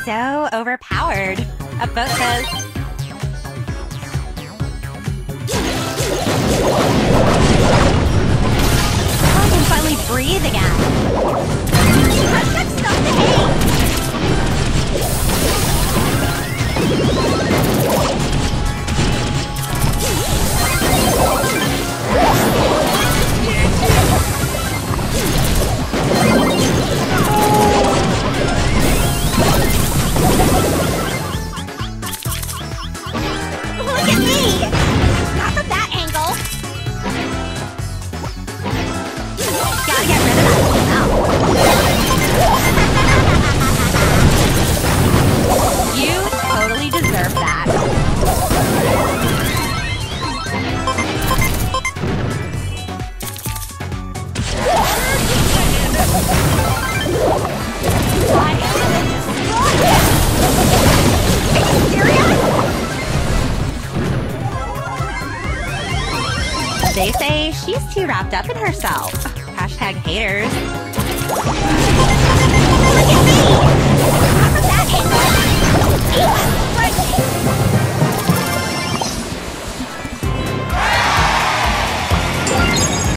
so overpowered. A vote says... I can finally breathe again. Hashtag stop the hate! Look at me! Not from that angle! Gotta get rid of that smell. You totally deserve that. They say she's too wrapped up in herself. Hashtag haters. Look at me! How from that angle?